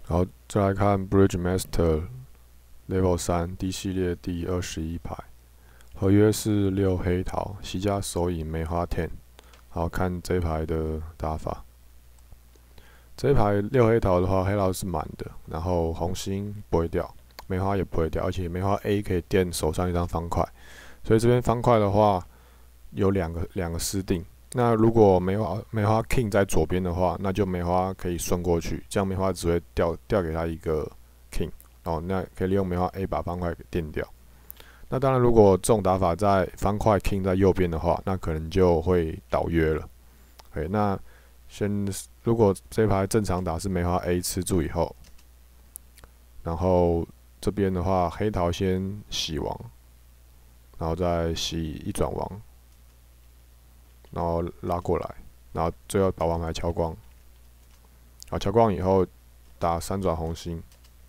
好，再来看 Bridge Master Level 3 D 系列第21排，合约是6黑桃，西加手影梅花 ten。好，看这一排的打法。这一排6黑桃的话，黑桃是满的，然后红心不会掉，梅花也不会掉，而且梅花 A 可以垫手上一张方块，所以这边方块的话有两个私定。那如果梅花 King 在左边的话，那就梅花可以顺过去，这样梅花只会掉给他一个 King， 哦，那可以利用梅花 A 把方块给垫掉。那当然，如果这种打法在方块 King 在右边的话，那可能就会倒约了。OK， 那如果这一排正常打是梅花 A 吃住以后，然后这边的话黑桃先洗王，然后再洗一转王，然后拉过来，然后最后把王牌敲光。好，敲光以后打3转红心，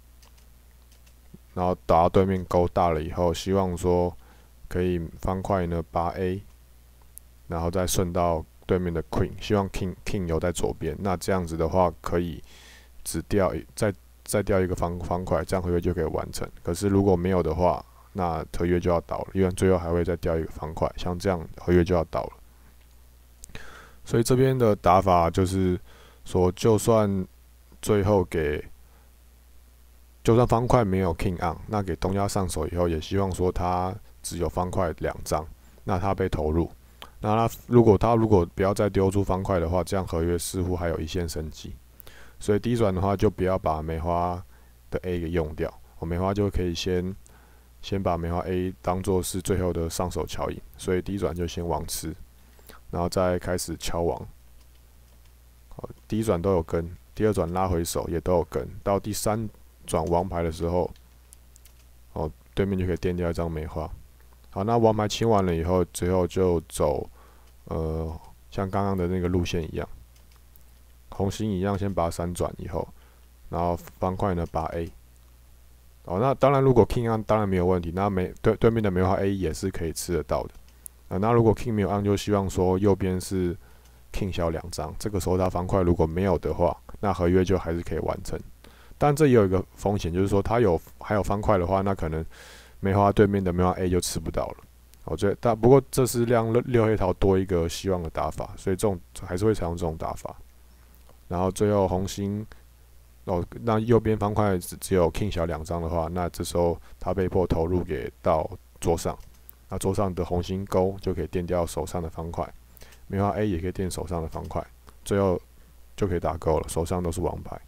然后打到对面勾大了以后，希望说可以方块呢拔 A， 然后再顺到对面的 Queen， 希望 King 留在左边。那这样子的话，可以只掉再掉一个方块，这样合约就可以完成。可是如果没有的话，那合约就要倒了，因为最后还会再掉一个方块，像这样合约就要倒了。所以这边的打法就是说，就算最后就算方块没有 King on， 那给东家上手以后，也希望说他只有方块2张，那他被投入。那他如果不要再丢出方块的话，这样合约似乎还有一线生机。所以低转的话，就不要把梅花的 A 给用掉，梅花就可以先把梅花 A 当做是最后的上手桥引，所以低转就先王吃，然后再开始敲王。好，第一转都有跟，第2转拉回手也都有跟，到第3转王牌的时候，哦，对面就可以垫掉一张梅花。好，那王牌清完了以后，最后就走像刚刚的那个路线一样，红心一样先把它3转以后，然后方块呢把 A。哦，那当然如果 King on 当然没有问题，那对面的梅花 A 也是可以吃得到的。那如果 King 没有 on， 就希望说右边是 King 小2张，这个时候他方块如果没有的话，那合约就还是可以完成。但这也有一个风险，就是说他还有方块的话，那可能梅花对面的梅花 A 就吃不到了。不过这是让6黑桃多一个希望的打法，所以这种还是会采用这种打法。然后最后红心，那右边方块只有 King 小2张的话，那这时候他被迫投入给到桌上，那桌上的红心勾就可以垫掉手上的方块，梅花 A 也可以垫手上的方块，最后就可以打勾了，手上都是王牌。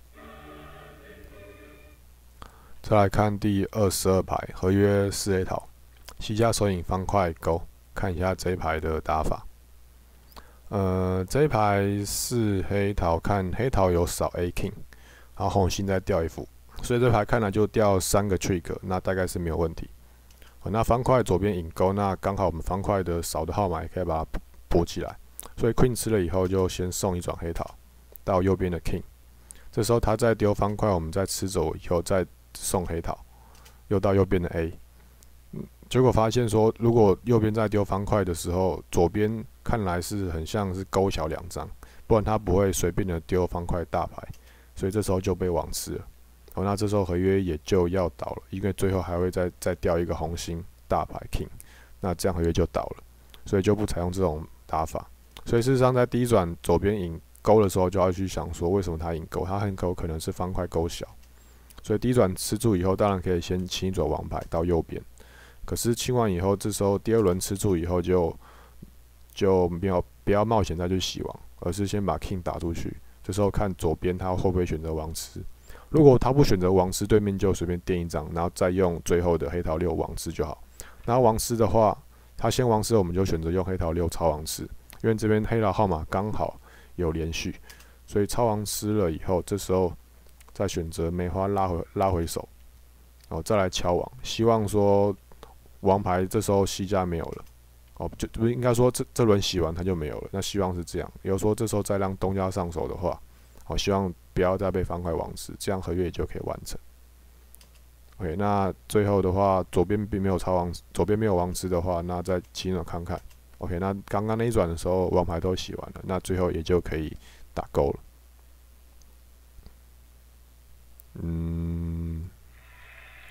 再来看第22排，合约4黑桃，西加手影方块勾，看一下这一排的打法。这一排4黑桃，看黑桃有少 A King， 然后红心再掉一副，所以这排看来就掉3个 trick， 那大概是没有问题。那方块左边引勾，那刚好我们方块的少的号码也可以把它补起来，所以 Queen 吃了以后就先送1转黑桃到右边的 King， 这时候他再丢方块，我们再吃走以后再送黑桃，又到右边的 A，结果发现说，如果右边在丢方块的时候，左边看来是很像是勾小2张，不然他不会随便的丢方块大牌，所以这时候就被王吃了。那这时候合约也就要倒了，因为最后还会再掉一个红心大牌 King， 那这样合约就倒了，所以就不采用这种打法。所以事实上在第1转左边引勾的时候，就要去想说，为什么他引勾？他很可能是方块勾小。所以第1转吃住以后，当然可以先清一转王牌到右边。可是清完以后，这时候第2轮吃住以后就不要冒险再去洗王，而是先把 King 打出去。这时候看左边他会不会选择王吃。如果他不选择王吃，对面就随便垫一张，然后再用最后的黑桃6王吃就好。然后王吃的话，他先王吃，我们就选择用黑桃6超王吃，因为这边黑桃号码刚好有连续，所以超王吃了以后，这时候再选择梅花拉回手，然后再来敲王，希望说王牌这时候西家没有了，就应该说这轮洗完他就没有了，那希望是这样。也就是说这时候再让东家上手的话，希望不要再被方块王吃，这样合约也就可以完成。OK， 那最后的话，左边并没有左边没有王吃的话，那再起手看看。OK， 那刚刚那一转的时候，王牌都洗完了，那最后也就可以打勾了。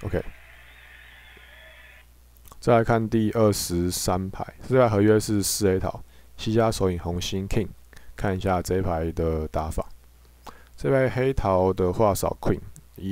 OK， 再来看第23排，这排合约是4A 桃，西家手影红心 King， 看一下这一排的打法。这排黑桃的话少 Queen，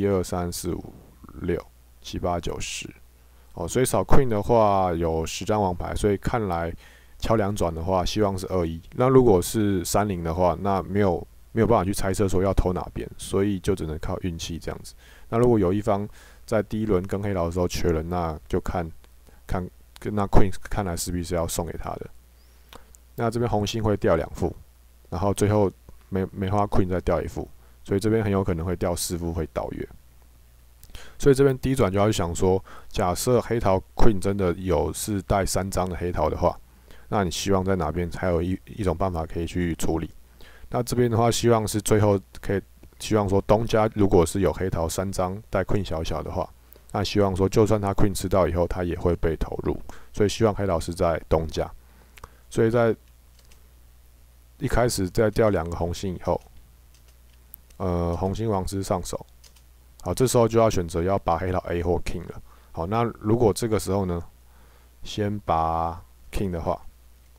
1、2、3、4、5、6、7、8、9、10。所以少 Queen 的话有10张王牌，所以看来敲2转的话，希望是2-1。那如果是3-0的话，那没有办法去猜测说要投哪边，所以就只能靠运气这样子。那如果有一方在第一轮跟黑桃的时候缺人，那就看那 Queen 看来势必是要送给他的。那这边红心会掉2副，然后最后梅花 Queen 再掉1副，所以这边很有可能会掉4副会倒月。所以这边第一转就要去想说，假设黑桃 Queen 真的是带3张的黑桃的话，那你希望在哪边才有一种办法可以去处理？那这边的话，希望是最后可以希望说东家如果是有黑桃3张带 Queen 小小的话，那希望说就算他 Queen 吃到以后，他也会被投入，所以希望黑桃是在东家。所以在一开始在掉2个红心以后，红心王之上手。好，这时候就要选择要拔黑桃 A 或 King 了。好，那如果这个时候呢，先拔 King 的话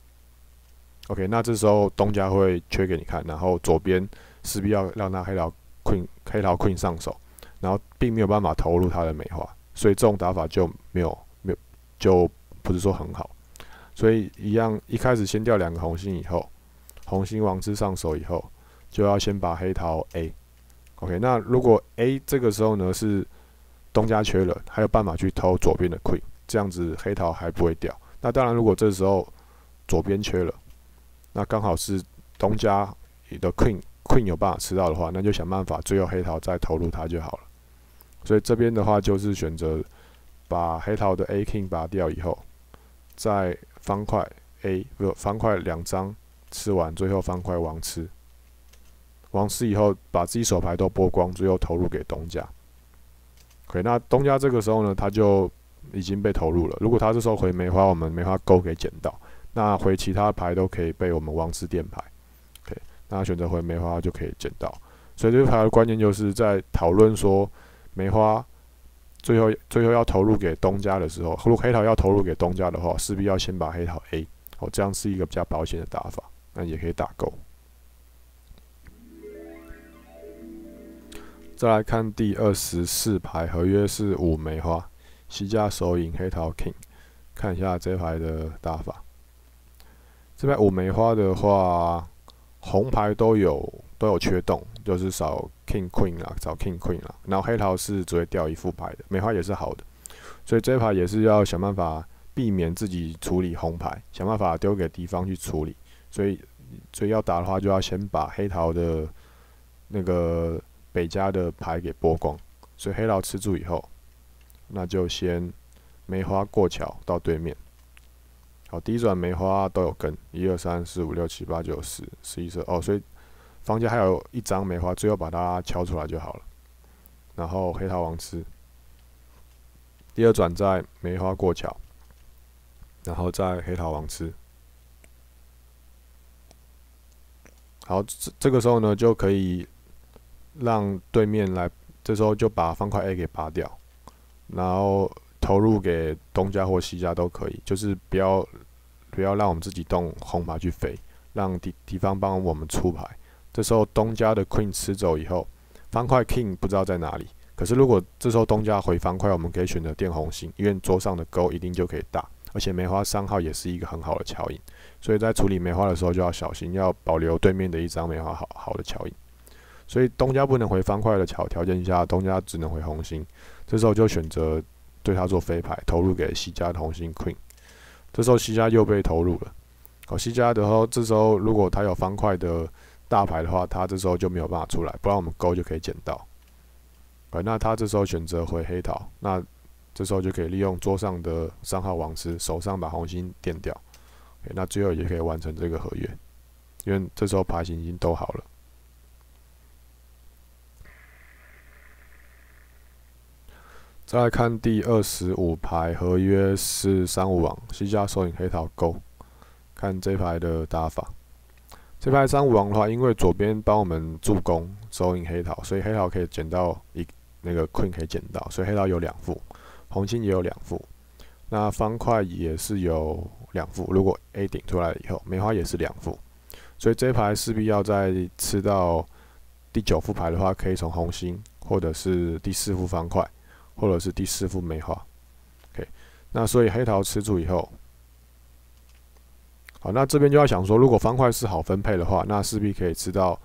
，OK， 那这时候东家会缺给你看，然后左边势必要让他黑桃 Queen 上手，然后并没有办法投入他的梅花，所以这种打法就就不是说很好。所以一样，一开始先掉2个红心以后，红心王之上手以后，就要先拔黑桃 A。OK， 那如果 A 这个时候呢是东家缺了，还有办法去偷左边的 Queen， 这样子黑桃还不会掉。那当然，如果这时候左边缺了，那刚好是东家的 Queen 有办法吃到的话，那就想办法最后黑桃再投入它就好了。所以这边的话就是选择把黑桃的 A King 拔掉以后，在方块 A 方块2张吃完，最后方块王吃。王吃以后，把自己手牌都剥光，最后投入给东家。OK， 那东家这个时候呢，他就已经被投入了。如果他这时候回梅花，我们梅花勾给捡到，那回其他牌都可以被我们王吃垫牌。OK， 那他选择回梅花就可以捡到。所以这个牌的关键就是在讨论说梅花最后要投入给东家的时候，如果黑桃要投入给东家的话，势必要先把黑桃 A， 这样是一个比较保险的打法，那也可以打勾。再来看第24排，合约是5梅花，西家手影黑桃 King， 看一下这排的打法。这排5梅花的话，红牌都有缺洞，就是少 King Queen 啦，少 King Queen 啦。然后黑桃是只会掉1副牌的，梅花也是好的，所以这一排也是要想办法避免自己处理红牌，想办法丢给敌方去处理。所以要打的话，就要先把黑桃的那个北家的牌给剥光，所以黑桃吃住以后，那就先梅花过桥到对面。好，第一转梅花都有跟，1、2、3、4、5、6、7、8、9、10、11、12，所以方家还有1张梅花，最后把它敲出来就好了。然后黑桃王吃，第二转再梅花过桥，然后再黑桃王吃。好，这个时候呢就可以让对面来，这时候就把方块 A 给拔掉，然后投入给东家或西家都可以，就是不要让我们自己动红牌去飞，让敌方帮我们出牌。这时候东家的 Queen 吃走以后，方块 King 不知道在哪里。可是如果这时候东家回方块，我们可以选择垫红心，因为桌上的勾一定就可以大，而且梅花3号也是一个很好的巧引，所以在处理梅花的时候就要小心，要保留对面的1张梅花好的巧引。所以东家不能回方块的条件下，东家只能回红心，这时候就选择对他做飞牌，投入给西家的红心 Queen。这时候西家又被投入了。好，西家的话，这时候如果他有方块的大牌的话，他这时候就没有办法出来，不然我们勾就可以捡到。那他这时候选择回黑桃，那这时候就可以利用桌上的3号王吃，手上把红心垫掉。那最后也可以完成这个合约，因为这时候牌型已经都好了。再来看第25排，合约是3、5王，西家手影黑桃勾，看这排的打法。这排3、5王的话，因为左边帮我们助攻手影黑桃，所以黑桃可以捡到那个 Queen 可以捡到，所以黑桃有2副，红心也有2副。那方块也是有2副，如果 A 顶出来了以后，梅花也是2副，所以这一排势必要在吃到第9副牌的话，可以从红心，或者是第4副方块，或者是第4副梅花。OK， 那所以黑桃吃住以后，好，那这边就要想说，如果方块是好分配的话，那势必可以吃到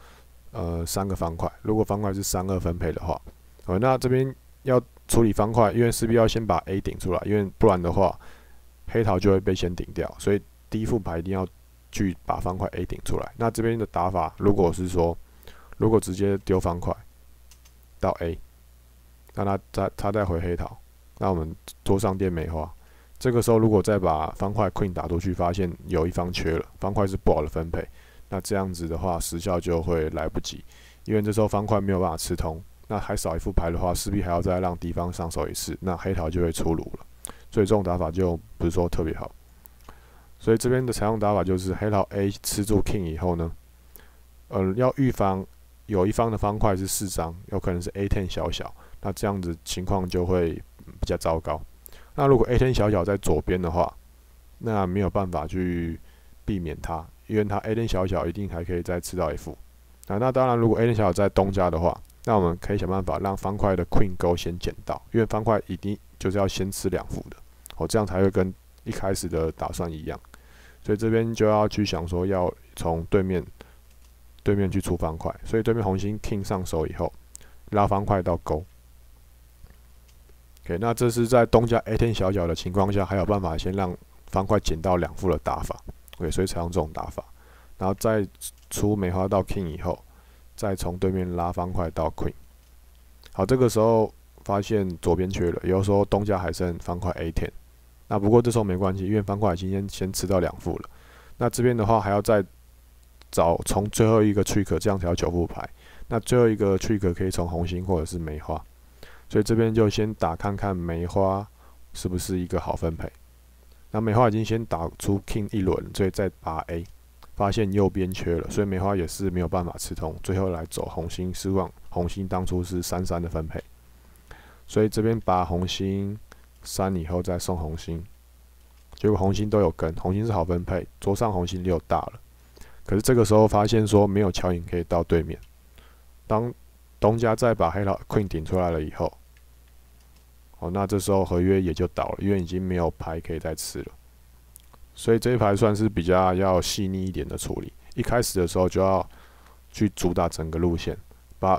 3个方块。如果方块是3-2分配的话，那这边要处理方块，因为势必要先把 A 顶出来，因为不然的话，黑桃就会被先顶掉，所以第1副牌一定要去把方块 A 顶出来。那这边的打法，如果是说，如果直接丢方块到 A， 那他再回黑桃，那我们桌上垫梅花。这个时候如果再把方块 Queen 打出去，发现有一方缺了，方块是不好的分配，那这样子的话时效就会来不及，因为这时候方块没有办法吃通。那还少1副牌的话，势必还要再让敌方上手一次，那黑桃就会出炉了。所以这种打法就不是说特别好。所以这边的采用打法就是黑桃 A 吃住 King 以后呢，要预防有一方的方块是4张，有可能是 A10 小小，那这样子情况就会比较糟糕。那如果 A10 小小在左边的话，那没有办法去避免它，因为它 A10 小小一定还可以再吃到1副。那当然，如果 A10 小小在东家的话，那我们可以想办法让方块的 Queen 勾先捡到，因为方块一定就是要先吃2副的，这样才会跟一开始的打算一样。所以这边就要去想说，要从对面去出方块，所以对面红心 King 上手以后，拉方块到勾。OK， 那这是在东家 A10 小小的情况下，还有办法先让方块捡到2副的打法。OK， 所以采用这种打法，然后再出梅花到 King 以后，再从对面拉方块到 Queen。好，这个时候发现左边缺了，也就是说东家还剩方块 A10。那不过这时候没关系，因为方块已经先吃到2副了。那这边的话还要再找从最后一个 trick， 这样才有9副牌。那最后一个 trick 可以从红心或者是梅花，所以这边就先打看看梅花是不是一个好分配。那梅花已经先打出 King 1轮，所以再拔 A， 发现右边缺了，所以梅花也是没有办法吃通，最后来走红心，希望红心当初是3-3的分配，所以这边拔红心3以后再送红心，结果红心都有跟，红心是好分配，桌上红心6大了。可是这个时候发现说没有巧影可以到对面，当东家再把黑桃 Queen 顶出来了以后，那这时候合约也就倒了，因为已经没有牌可以再吃了。所以这一排算是比较要细腻一点的处理，一开始的时候就要去主打整个路线，把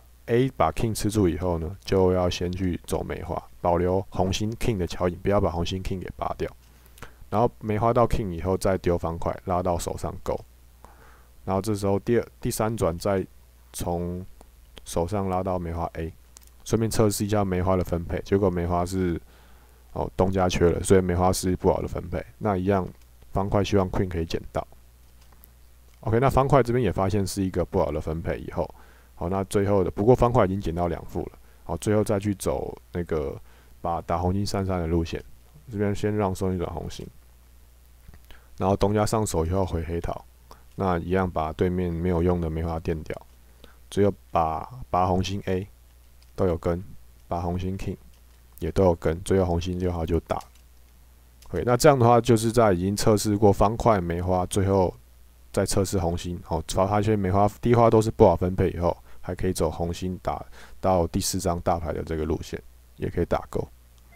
A 把 King 吃住以后呢，就要先去走梅花，保留红心 King 的巧影，不要把红心 King 给拔掉。然后梅花到 King 以后再丢方块拉到手上勾，然后这时候第3转再从手上拉到梅花 A， 顺便测试一下梅花的分配。结果梅花是东家缺了，所以梅花是不好的分配。那一样方块希望 Queen 可以捡到。OK， 那方块这边也发现是一个不好的分配以后，那最后的不过方块已经捡到2副了，最后再去走那个把打红心3-3的路线，这边先让送一转红心，然后东家上手以后回黑桃，那一样把对面没有用的梅花垫掉，只有把红心 A 都有跟，把红心 King 也都有跟，最后红心6号就打。OK， 那这样的话就是在已经测试过方块梅花，最后再测试红心，发现梅花第一花都是不好分配以后，还可以走红心打到第4张大牌的这个路线，也可以打勾。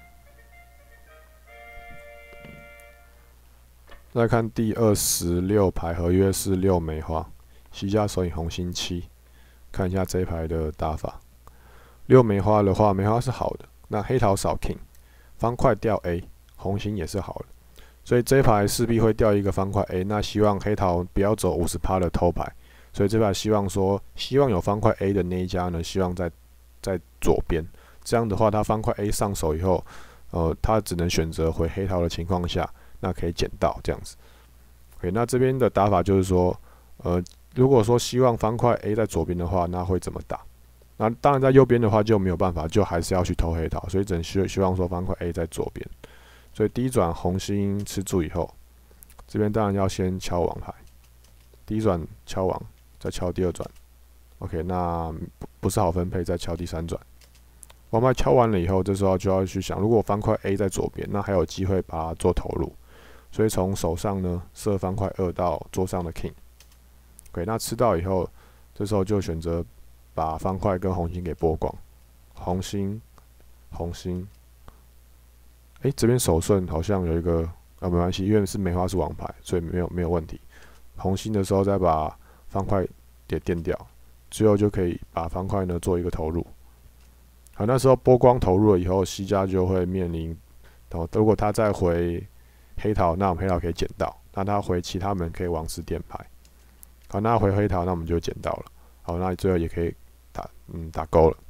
再看第26排合约是6梅花，西家手影红心7，看一下这一排的打法。6梅花的话，梅花是好的，那黑桃少 King， 方块掉 A， 红心也是好的，所以这一排势必会掉一个方块 A。那希望黑桃不要走50%的偷牌，所以这排希望有方块 A 的那一家呢，希望在左边。这样的话，他方块 A 上手以后，他只能选择回黑桃的情况下，那可以捡到这样子。OK， 那这边的打法就是说，如果说希望方块 A 在左边的话，那会怎么打？那当然在右边的话就没有办法，就还是要去偷黑桃，所以只能希望说方块 A 在左边。所以第一转红心吃住以后，这边当然要先敲王牌，第一转敲王，再敲第2转。OK， 那不是好分配，再敲第3转。 王牌敲完了以后，这时候就要去想，如果方块 A 在左边，那还有机会把它做投入。所以从手上呢射方块2到桌上的 king。OK， 那吃到以后，这时候就选择把方块跟红心给剥光。红心，红心。这边手顺好像有一个没关系，因为是梅花是王牌，所以没有问题。红心的时候再把方块给垫掉，最后就可以把方块呢做一个投入。好，那时候剥光投入了以后，西家就会面临，如果他再回黑桃，那我们黑桃可以捡到；那他回其他门可以王吃垫牌。好，那回黑桃，那我们就捡到了。好，那最后也可以打勾了。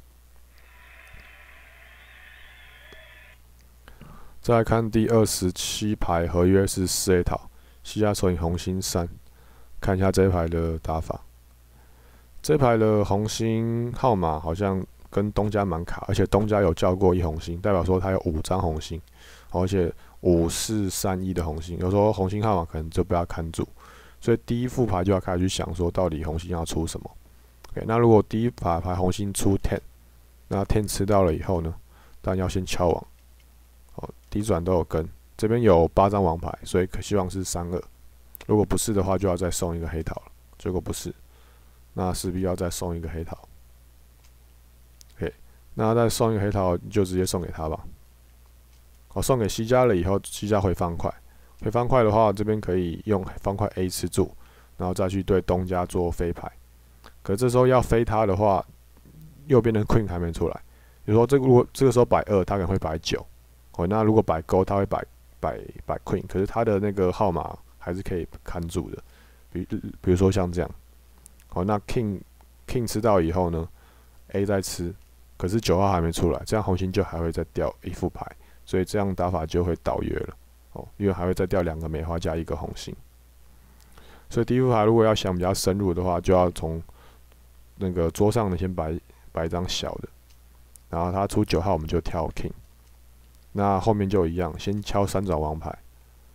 再来看第27排合约是4A 桃，西家手影红心3，看一下这一排的打法。这一排的红心号码好像跟东家蛮卡，而且东家有叫过1红心，代表说他有5张红心，而且5、4、3、1的红心，有时候红心号码可能就不要看住，所以第一副牌就要开始去想说到底红心要出什么。OK， 那如果第一排红心出 10， 那 10吃到了以后呢，当然要先敲王。低转都有跟，这边有8张王牌，所以希望是3-2。如果不是的话，就要再送一个黑桃了。结果不是，那势必要再送一个黑桃。OK， 那再送一个黑桃，就直接送给他吧。送给西家了以后，西家回方块。回方块的话，这边可以用方块 A 吃住，然后再去对东家做飞牌。可这时候要飞他的话，右边的 Queen 还没出来。比如说如果这个时候摆2，他可能会摆9。那如果摆勾，他会摆 Queen， 可是他的那个号码还是可以看住的。比如说像这样，那 King 吃到以后呢 ，A 再吃，可是9号还没出来，这样红心就还会再掉一副牌，所以这样打法就会倒约了。因为还会再掉2个梅花加1个红心。所以第一副牌如果要想比较深入的话，就要从那个桌上呢先摆一张小的，然后他出9号我们就跳 King。那后面就一样，先敲3转王牌。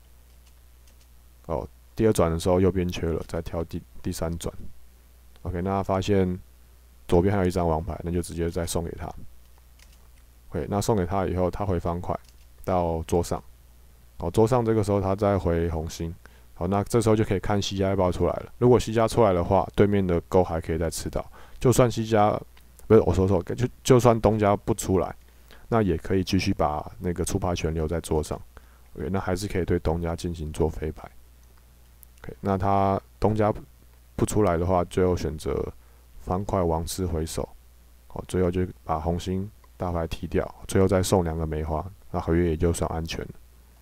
第2转的时候右边缺了，再挑第3转。OK， 那发现左边还有1张王牌，那就直接再送给他。OK， 那送给他以后，他回方块到桌上。桌上这个时候他再回红心。好，那这时候就可以看西家要不要出来了。如果西家出来的话，对面的勾还可以再吃到。就算西家不是我说错，就算东家不出来。那也可以继续把那个出牌权留在桌上 ，OK， 那还是可以对东家进行做飞牌。OK， 那他东家不出来的话，最后选择方块王吃回手，最后就把红心大牌踢掉，最后再送2个梅花，那合约也就算安全了。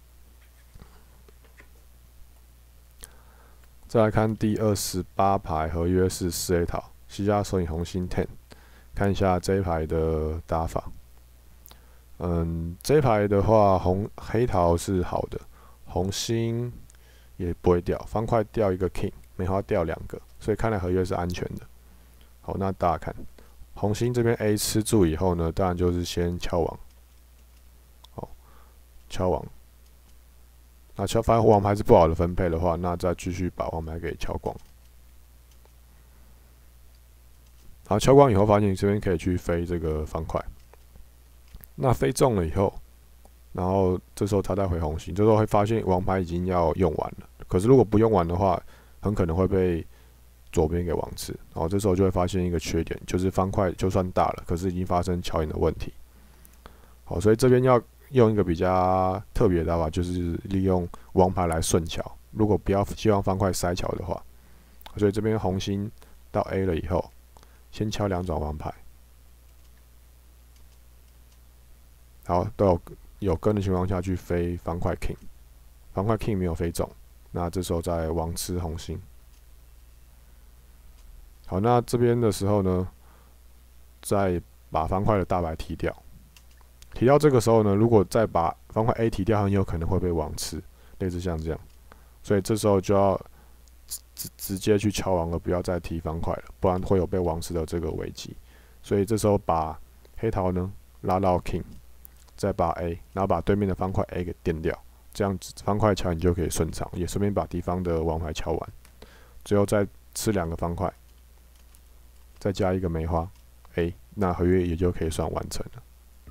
再来看第28排合约是4A 桃，西家手影红心 10， 看一下这一排的打法。这一排的话，黑桃是好的，红心也不会掉，方块掉1个 King， 梅花掉2个，所以看来合约是安全的。好，那大家看，红心这边 A 吃住以后呢，当然就是先敲王，敲王。那发现王牌是不好的分配的话，那再继续把王牌给敲光。好，敲光以后发现你这边可以去飞这个方块。那飞中了以后，然后这时候他再回红心，这时候会发现王牌已经要用完了。可是如果不用完的话，很可能会被左边给王吃。然后这时候就会发现一个缺点，就是方块就算大了，可是已经发生敲赢的问题。好，所以这边要用一个比较特别的打法，就是利用王牌来顺桥。如果不要希望方块塞桥的话，所以这边红心到 A 了以后，先敲2转王牌。好，都有跟的情况下去飞方块 King， 方块 King 没有飞中，那这时候再王吃红心。好，那这边的时候呢，再把方块的大白踢掉。踢到这个时候呢，如果再把方块 A 踢掉，很有可能会被王吃，类似像这样。所以这时候就要直接去敲王，而不要再踢方块了，不然会有被王吃的这个危机。所以这时候把黑桃呢拉到 King。再把 A， 然后把对面的方块 A 给垫掉，这样子方块桥你就可以顺畅，也顺便把敌方的王牌敲完，最后再吃2个方块，再加1个梅花 A， 那合约也就可以算完成了。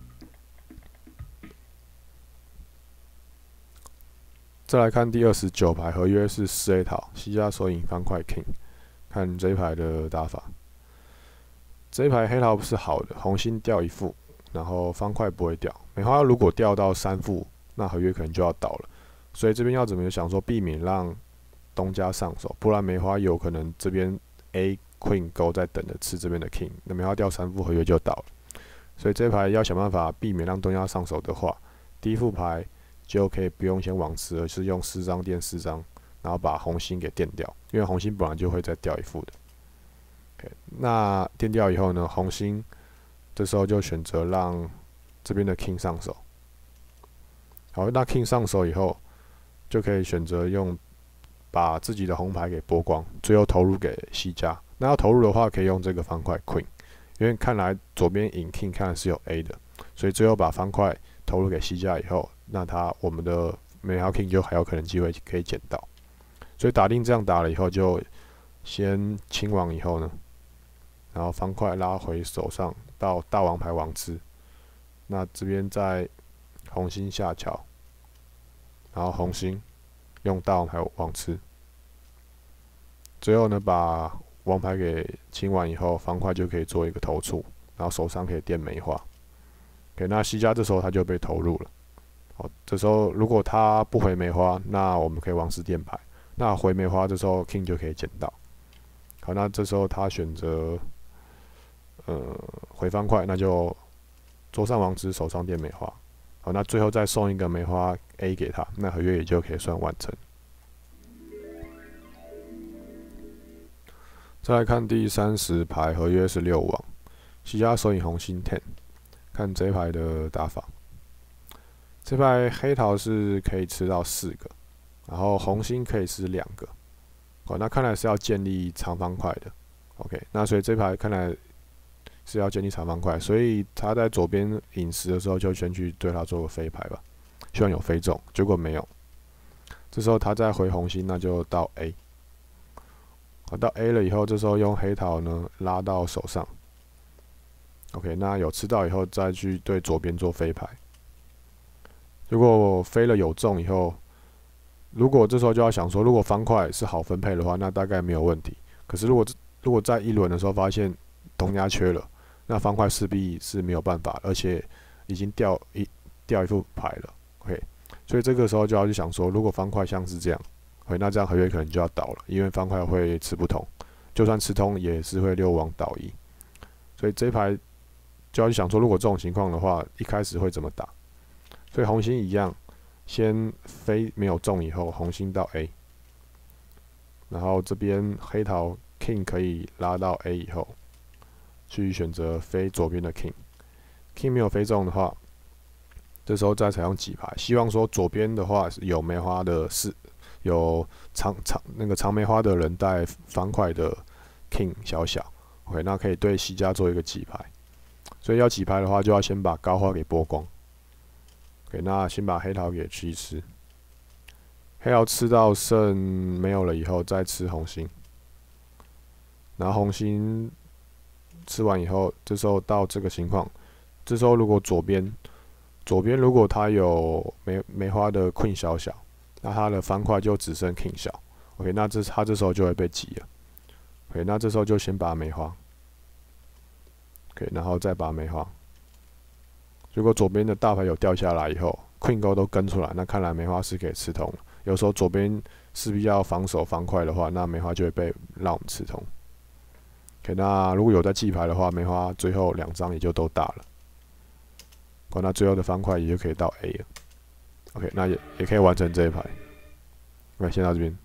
再来看第29排，合约是4A 桃，西家手影方块 King， 看这一排的打法。这一排黑桃是好的，红心掉1副，然后方块不会掉。梅花如果掉到3副，那合约可能就要倒了。所以这边要怎么想说，避免让东家上手，不然梅花有可能这边 A Queen 勾在等着吃这边的 King， 那梅花掉3副，合约就倒了。所以这一排要想办法避免让东家上手的话，第一副牌就可以不用先网吃，而是用4张垫4张，然后把红心给垫掉，因为红心本来就会再掉1副的。那垫掉以后呢，红心这时候就选择让这边的 King 上手。好，那 King 上手以后，就可以选择用把自己的红牌给剥光，最后投入给西家。那要投入的话，可以用这个方块 Queen， 因为看来左边引 King 看来是有 A 的，所以最后把方块投入给西家以后，那我们的梅花 King 就还有可能机会可以捡到。所以打定这样打了以后，就先清王以后呢，然后方块拉回手上到大王牌王吃，那这边再红心下桥，然后红心用大王牌王吃，最后呢把王牌给清完以后，方块就可以做一个投出，然后手上可以垫梅花。OK， 那西家这时候他就被投入了。好，这时候如果他不回梅花，那我们可以王师垫牌。那回梅花，这时候 King 就可以捡到。好，那这时候他选择回方块，那就桌上王之，手上垫梅花。好，那最后再送一个梅花 A 给他，那合约也就可以算完成。再来看第30排，合约是6王，西家手影红心 10， 看这一排的打法。这排黑桃是可以吃到4个，然后红心可以吃2个。好，那看来是要建立长方块的。OK， 那所以这排看来是要建立长方块，所以他在左边饮食的时候就先去对他做个飞牌吧，希望有飞中，结果没有。这时候他再回红心，那就到 A。好，到 A 了以后，这时候用黑桃呢拉到手上。OK， 那有吃到以后再去对左边做飞牌。如果飞了有中以后，如果这时候就要想说，如果方块是好分配的话，那大概没有问题。可是如果在1轮的时候发现东家缺了，那方块势必是没有办法，而且已经掉一副牌了。OK， 所以这个时候就要去想说，如果方块像是这样，那这样合约可能就要倒了，因为方块会吃不通，就算吃通也是会6王倒1。所以这一排就要去想说，如果这种情况的话，一开始会怎么打？所以红心一样，先飞没有中以后，红心到 A， 然后这边黑桃 King 可以拉到 A 以后，去选择飞左边的 King。King 没有飞中的话，这时候再采用几牌，希望说左边的话有梅花的有长梅花的人带方块的 King 小小 ，OK， 那可以对西家做一个几牌。所以要几牌的话，就要先把高花给剥光。OK， 那先把黑桃给吃一吃，黑桃吃到剩没有了以后，再吃红心。然后红心吃完以后，这时候到这个情况，这时候如果左边如果他有梅花的 Queen 小小，那他的方块就只剩 King 小。OK， 那他这时候就会被挤了。OK， 那这时候就先把梅花。OK， 然后再把梅花。如果左边的大牌有掉下来以后 ，Queen 勾都跟出来，那看来梅花是可以吃通了。有时候左边势必要防守方块的话，那梅花就会被让我们吃通。OK， 那如果有在记牌的话，梅花最后2张也就都大了。那最后的方块也就可以到 A 了。OK， 那也可以完成这一排。OK， 先到这边。